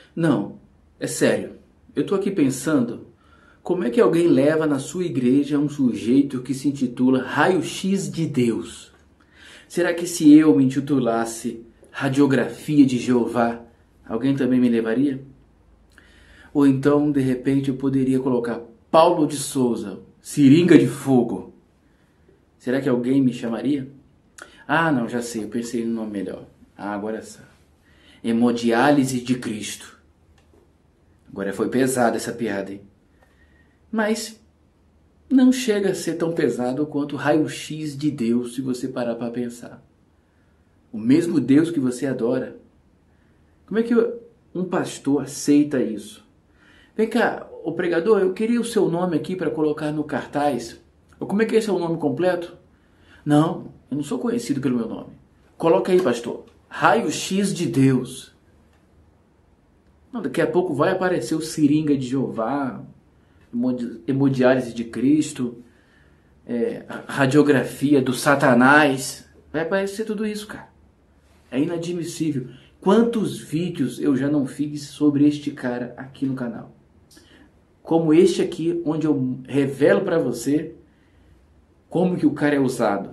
Não, é sério. Eu tô aqui pensando, como é que alguém leva na sua igreja um sujeito que se intitula Raio-X de Deus? Será que se eu me intitulasse Radiografia de Jeová, alguém também me levaria? Ou então, de repente, eu poderia colocar Paulo de Souza, Seringa de Fogo. Será que alguém me chamaria? Ah, não, já sei, eu pensei no nome melhor. Ah, agora sim. Hemodiálise de Cristo. Agora foi pesada essa piada, hein? Mas não chega a ser tão pesado quanto o raio-x de Deus, se você parar para pensar. O mesmo Deus que você adora. Como é que um pastor aceita isso? Vem cá, ô pregador, eu queria o seu nome aqui para colocar no cartaz. Como é que é seu nome completo? Não, eu não sou conhecido pelo meu nome. Coloca aí, pastor. Raio-X de Deus. Não, daqui a pouco vai aparecer o Seringa de Jeová, hemodiálise de Cristo, radiografia do Satanás. Vai aparecer tudo isso, cara. É inadmissível. Quantos vídeos eu já não fiz sobre este cara aqui no canal? Como este aqui, onde eu revelo para você como que o cara é usado.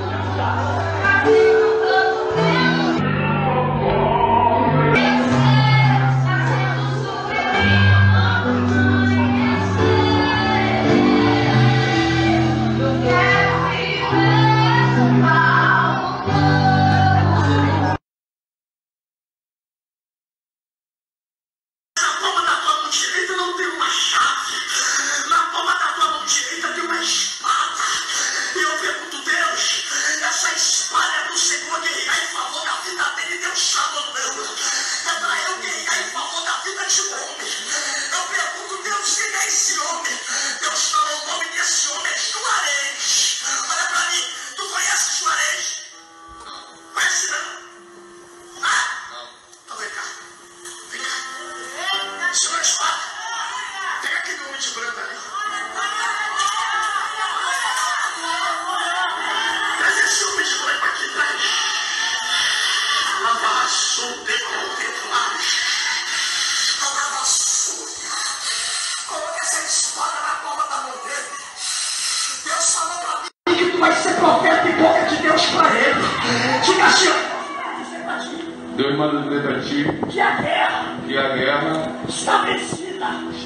Deus manda dizer para ti que a guerra está vencida.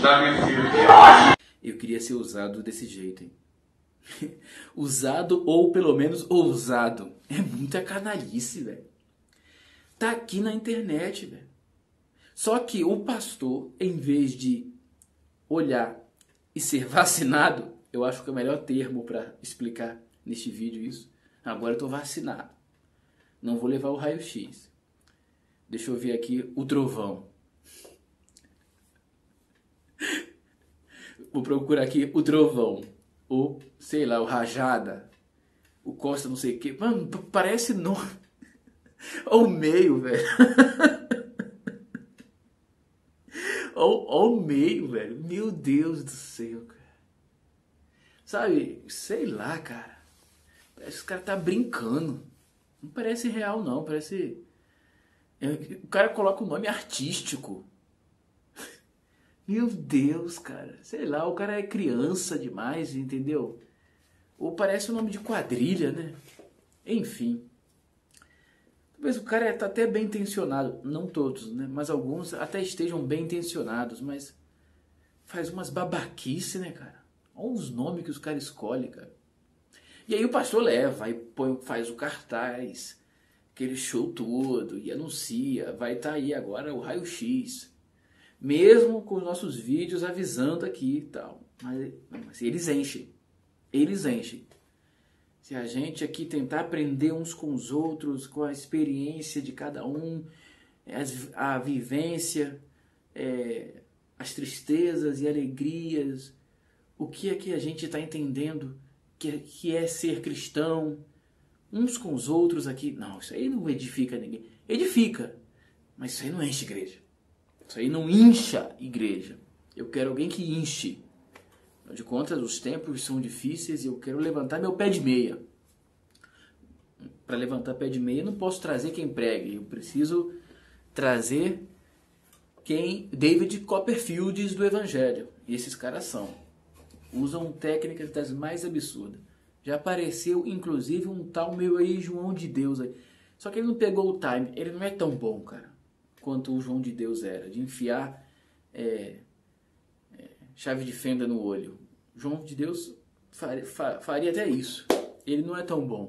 Eu queria ser usado desse jeito, hein? Usado ou pelo menos ousado. É muita canalice, velho. Tá aqui na internet, velho. Só que o pastor, em vez de olhar e ser vacinado, eu acho que é o melhor termo para explicar neste vídeo isso. Agora eu tô vacinado. Não vou levar o raio-x. Deixa eu ver aqui o trovão. Vou procurar aqui o trovão. O, sei lá, o rajada. O Costa não sei o que. Mano, parece no... Ou meio, velho. Ou meio, velho. Meu Deus do céu, cara. Sabe, sei lá, cara. Parece que o cara tá brincando. Não parece real, não. Parece... O cara coloca um nome artístico. Meu Deus, cara. Sei lá, o cara é criança demais, entendeu? Ou parece um nome de quadrilha, né? Enfim. Talvez o cara tá até bem intencionado. Não todos, né? Mas alguns até estejam bem intencionados. Mas faz umas babaquice, né, cara? Olha os nomes que os caras escolhem, cara. E aí o pastor leva, aí faz o cartaz, aquele show todo, e anuncia, vai estar aí agora o raio-x. Mesmo com os nossos vídeos avisando aqui e tal. Mas eles enchem. Eles enchem. Se a gente aqui tentar aprender uns com os outros, com a experiência de cada um, a vivência, as tristezas e alegrias, o que é que a gente está entendendo que é ser cristão, uns com os outros aqui. Não, isso aí não edifica ninguém. Edifica, mas isso aí não enche igreja. Isso aí não incha igreja. Eu quero alguém que enche. Afinal de contas, os tempos são difíceis e eu quero levantar meu pé de meia. Para levantar pé de meia, eu não posso trazer quem pregue. Eu preciso trazer David Copperfields do Evangelho. E esses caras usam técnicas das mais absurdas. Já apareceu, inclusive, um tal meu aí, João de Deus. Aí. Só que ele não pegou o time. Ele não é tão bom, cara, quanto o João de Deus era. De enfiar chave de fenda no olho. João de Deus faria até isso. Ele não é tão bom.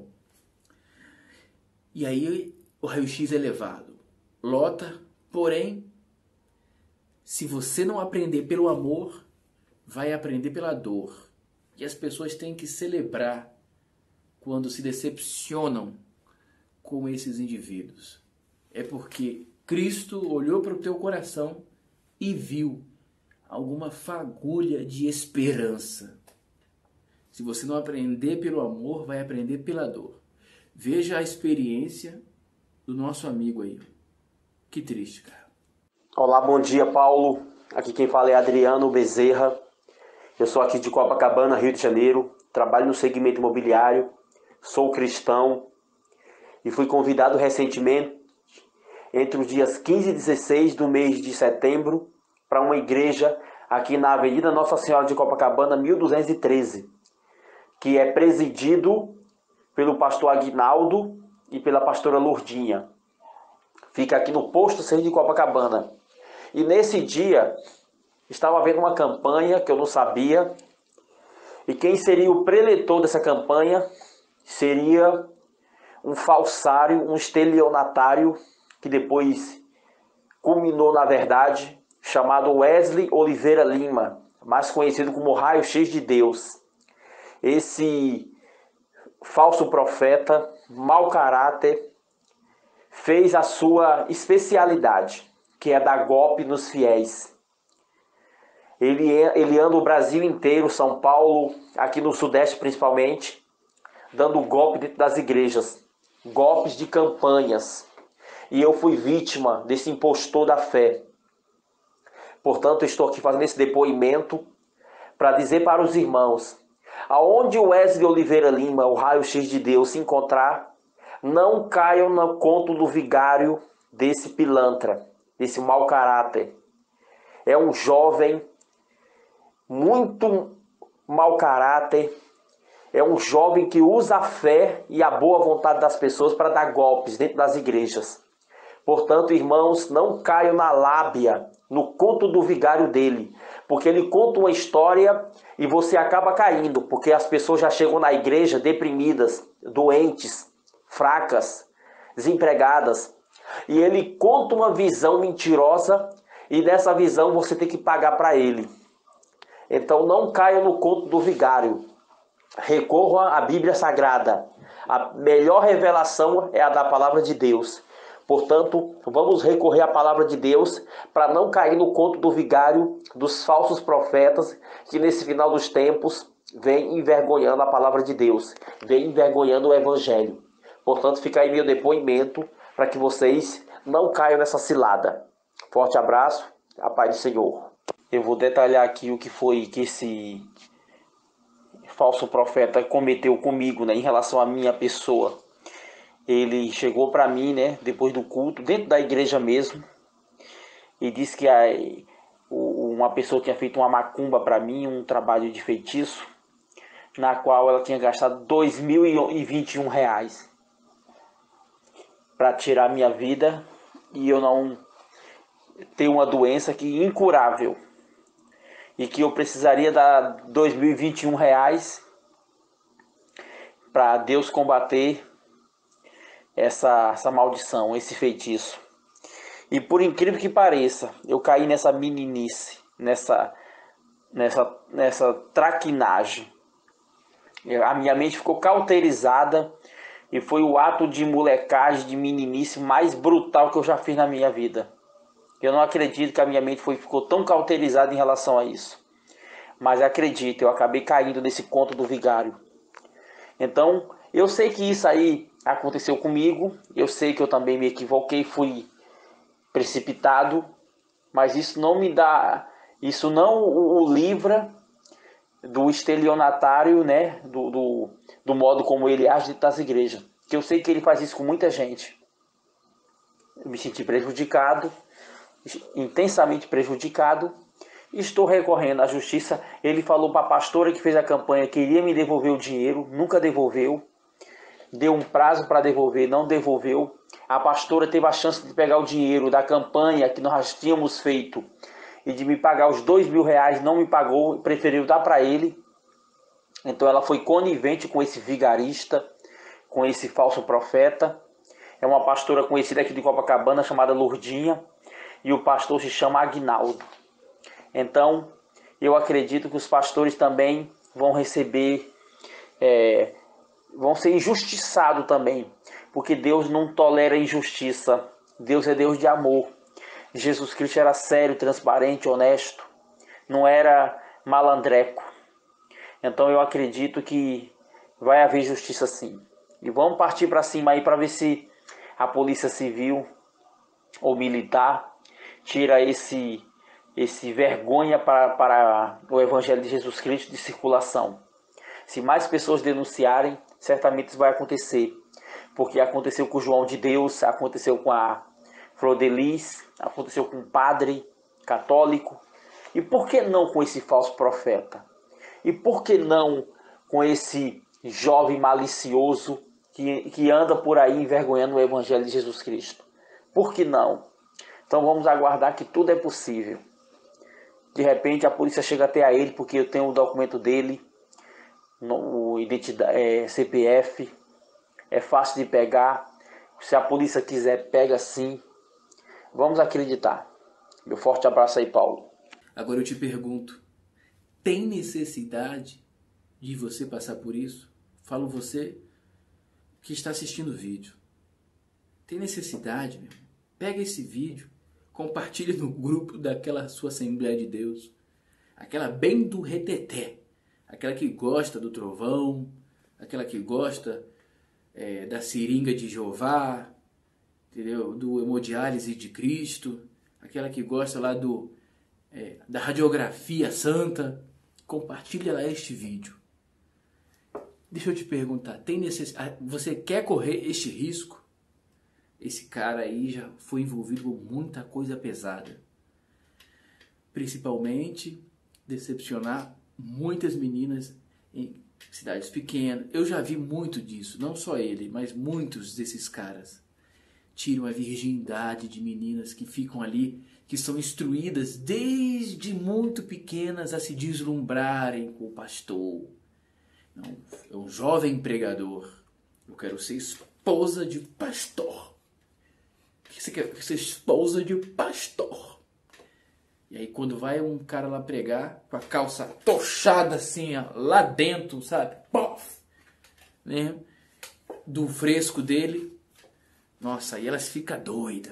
E aí o raio-x é levado. Lota, porém, se você não aprender pelo amor, vai aprender pela dor. E as pessoas têm que celebrar quando se decepcionam com esses indivíduos. É porque Cristo olhou para o teu coração e viu alguma fagulha de esperança. Se você não aprender pelo amor, vai aprender pela dor. Veja a experiência do nosso amigo aí. Que triste, cara. Olá, bom dia, Paulo. Aqui quem fala é Adriano Bezerra. Eu sou aqui de Copacabana, Rio de Janeiro. Trabalho no segmento imobiliário. Sou cristão. E fui convidado recentemente, entre os dias 15 e 16 do mês de setembro, para uma igreja aqui na Avenida Nossa Senhora de Copacabana, 1213, que é presidido pelo pastor Aguinaldo e pela pastora Lourdinha. Fica aqui no posto 6 de Copacabana. E nesse dia estava havendo uma campanha que eu não sabia. E quem seria o preletor dessa campanha seria um falsário, um estelionatário, que depois culminou na verdade, chamado Wesley Oliveira Lima, mais conhecido como Raio-X de Deus. Esse falso profeta, mau caráter, fez a sua especialidade, que é dar golpe nos fiéis. Ele anda o Brasil inteiro, São Paulo, aqui no Sudeste principalmente, dando golpe dentro das igrejas, golpes de campanhas. E eu fui vítima desse impostor da fé. Portanto, eu estou aqui fazendo esse depoimento para dizer para os irmãos, aonde o Wesley Oliveira Lima, o Raio-X de Deus, se encontrar, não caiam no conto do vigário desse pilantra, desse mau caráter. É um jovem muito mau caráter, é um jovem que usa a fé e a boa vontade das pessoas para dar golpes dentro das igrejas. Portanto, irmãos, não caiam na lábia, no conto do vigário dele, porque ele conta uma história e você acaba caindo, porque as pessoas já chegam na igreja deprimidas, doentes, fracas, desempregadas. E ele conta uma visão mentirosa e nessa visão você tem que pagar para ele. Então não caia no conto do vigário. Recorra à Bíblia Sagrada. A melhor revelação é a da palavra de Deus. Portanto, vamos recorrer à palavra de Deus para não cair no conto do vigário, dos falsos profetas, que nesse final dos tempos vem envergonhando a palavra de Deus, vem envergonhando o Evangelho. Portanto, fica aí meu depoimento para que vocês não caiam nessa cilada. Forte abraço, a paz do Senhor. Eu vou detalhar aqui o que foi que esse falso profeta cometeu comigo, em relação à minha pessoa. Ele chegou para mim, depois do culto, dentro da igreja mesmo, e disse que uma pessoa tinha feito uma macumba para mim, um trabalho de feitiço, na qual ela tinha gastado R$2.021 para tirar minha vida, e eu não tenho uma doença que incurável, e que eu precisaria dar R$2.021 para Deus combater essa maldição, esse feitiço. E por incrível que pareça, eu caí nessa meninice, nessa traquinagem. A minha mente ficou cauterizada e foi o ato de molecagem, de meninice mais brutal que eu já fiz na minha vida. Eu não acredito que a minha mente ficou tão cauterizada em relação a isso. Mas acredito, eu acabei caindo nesse conto do vigário. Então, eu sei que isso aí aconteceu comigo, eu sei que eu também me equivoquei, fui precipitado, mas isso não o livra do estelionatário, do modo como ele age dentro das igrejas. Que eu sei que ele faz isso com muita gente. Eu me senti prejudicado, intensamente prejudicado. Estou recorrendo à justiça. Ele falou para a pastora que fez a campanha que iria me devolver o dinheiro, nunca devolveu. Deu um prazo para devolver, não devolveu. A pastora teve a chance de pegar o dinheiro da campanha que nós tínhamos feito e de me pagar os R$2.000, não me pagou, preferiu dar para ele. Então ela foi conivente com esse vigarista, com esse falso profeta. É uma pastora conhecida aqui de Copacabana, chamada Lourdinha, e o pastor se chama Aguinaldo. Então, eu acredito que os pastores também vão receber, vão ser injustiçados também, porque Deus não tolera injustiça. Deus é Deus de amor. Jesus Cristo era sério, transparente, honesto, não era malandreco. Então eu acredito que vai haver justiça sim. E vamos partir para cima aí para ver se a polícia civil ou militar tira esse vergonha para o Evangelho de Jesus Cristo de circulação. Se mais pessoas denunciarem, certamente isso vai acontecer. Porque aconteceu com o João de Deus, aconteceu com a Flor de Lis, aconteceu com um padre católico. E por que não com esse falso profeta? E por que não com esse jovem malicioso que anda por aí envergonhando o Evangelho de Jesus Cristo? Por que não? Então vamos aguardar que tudo é possível. De repente a polícia chega até a ele, porque eu tenho o documento dele, CPF, é fácil de pegar. Se a polícia quiser, pega sim. Vamos acreditar. Meu forte abraço aí, Paulo. Agora eu te pergunto, tem necessidade de você passar por isso? Falo você que está assistindo o vídeo. Tem necessidade, meu? Pega esse vídeo, compartilha no grupo daquela sua Assembleia de Deus, aquela bem do reteté, aquela que gosta do trovão, aquela que gosta da seringa de Jeová, entendeu? Do hemodiálise de Cristo, aquela que gosta lá da radiografia santa. Compartilha lá este vídeo. Deixa eu te perguntar, você quer correr este risco? Esse cara aí já foi envolvido com muita coisa pesada. Principalmente decepcionar muitas meninas em cidades pequenas. Eu já vi muito disso, não só ele, mas muitos desses caras. Tiram a virgindade de meninas que ficam ali, que são instruídas desde muito pequenas a se deslumbrarem com o pastor. Não, é um jovem pregador. Eu quero ser esposa de pastor. O que você quer? Eu quero ser esposa de pastor. E aí quando vai um cara lá pregar, com a calça tochada assim, ó, lá dentro, sabe? Pof! Né? Do fresco dele. Nossa, aí elas ficam doidas.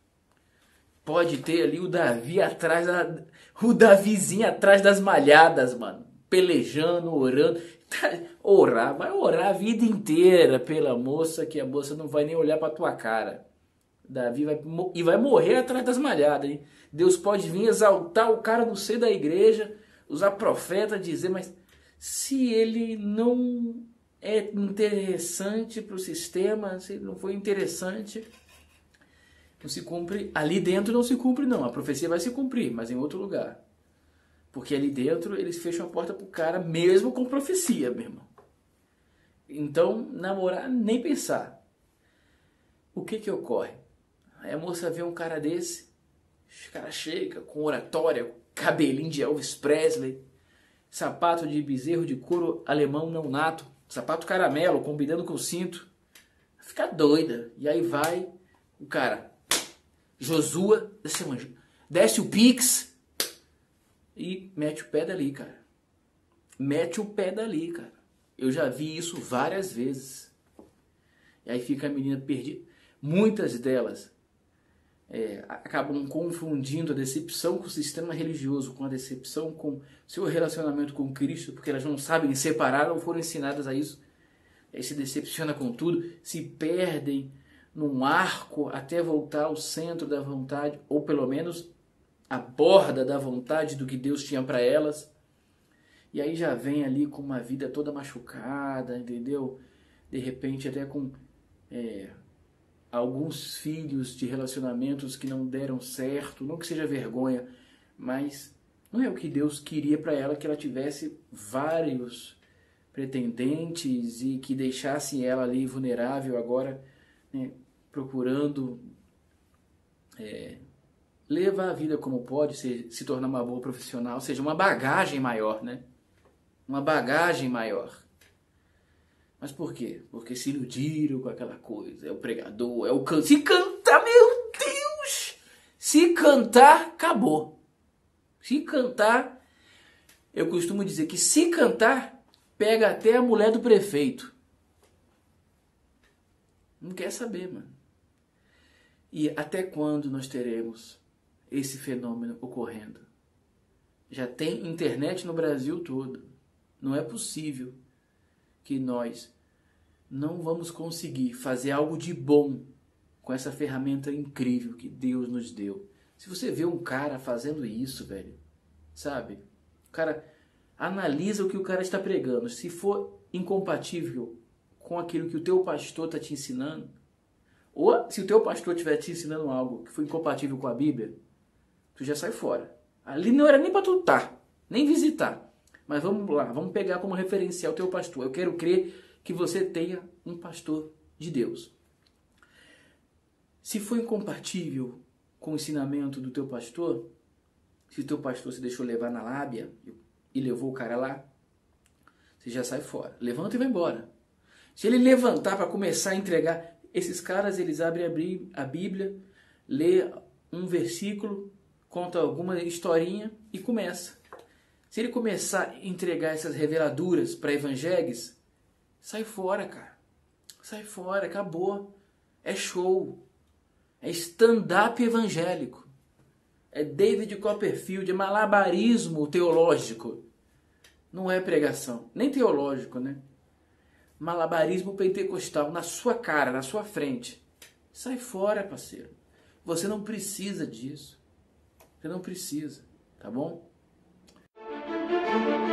Pode ter ali o Davi atrás, o Davizinho atrás das malhadas, mano. Pelejando, orando. Orar, vai orar a vida inteira pela moça, que a moça não vai nem olhar pra tua cara. Davi vai morrer atrás das malhadas, hein? Deus pode vir exaltar o cara no seio da igreja, usar profeta, dizer, mas se ele não é interessante para o sistema, se ele não foi interessante, não se cumpre. Ali dentro não se cumpre, não. A profecia vai se cumprir, mas em outro lugar. Porque ali dentro eles fecham a porta pro cara, mesmo com profecia, meu irmão. Então, namorar, nem pensar. O que ocorre? Aí a moça vê um cara desse, o cara chega com oratória, cabelinho de Elvis Presley, sapato de bezerro de couro alemão não nato, sapato caramelo, combinando com o cinto. Fica doida. E aí vai o cara, Josua, desce o Pix e mete o pé dali, cara. Mete o pé dali, cara. Eu já vi isso várias vezes. E aí fica a menina perdida. Muitas delas acabam confundindo a decepção com o sistema religioso, com a decepção com seu relacionamento com Cristo, porque elas não sabem separar, não foram ensinadas a isso. Aí se decepciona com tudo, se perdem num arco até voltar ao centro da vontade, ou pelo menos a borda da vontade do que Deus tinha para elas. E aí já vem ali com uma vida toda machucada, entendeu? De repente até com alguns filhos de relacionamentos que não deram certo, não que seja vergonha, mas não é o que Deus queria para ela, que ela tivesse vários pretendentes e que deixasse ela ali vulnerável agora, né, procurando levar a vida como pode, se tornar uma boa profissional, ou seja, uma bagagem maior, né? Uma bagagem maior. Mas por quê? Porque se iludiram com aquela coisa. É o pregador, é o canto. Se cantar, meu Deus! Se cantar, acabou. Se cantar, eu costumo dizer que se cantar, pega até a mulher do prefeito. Não quer saber, mano. E até quando nós teremos esse fenômeno ocorrendo? Já tem internet no Brasil todo. Não é possível que nós não vamos conseguir fazer algo de bom com essa ferramenta incrível que Deus nos deu. Se você vê um cara fazendo isso, velho, sabe? O cara analisa o que o cara está pregando. Se for incompatível com aquilo que o teu pastor está te ensinando, ou se o teu pastor estiver te ensinando algo que foi incompatível com a Bíblia, tu já sai fora. Ali não era nem para tu estar, nem visitar. Mas vamos lá, vamos pegar como referencial o teu pastor. Eu quero crer que você tenha um pastor de Deus. Se for incompatível com o ensinamento do teu pastor, se o teu pastor se deixou levar na lábia e levou o cara lá, você já sai fora. Levanta e vai embora. Se ele levantar para começar a entregar, esses caras, eles abrem a Bíblia, lê um versículo, conta alguma historinha e começa. Se ele começar a entregar essas reveladuras para evangelhos, sai fora, cara. Sai fora, acabou. É show. É stand-up evangélico. É David Copperfield, é malabarismo teológico. Não é pregação, nem teológico, né? Malabarismo pentecostal, na sua cara, na sua frente. Sai fora, parceiro. Você não precisa disso. Você não precisa, tá bom?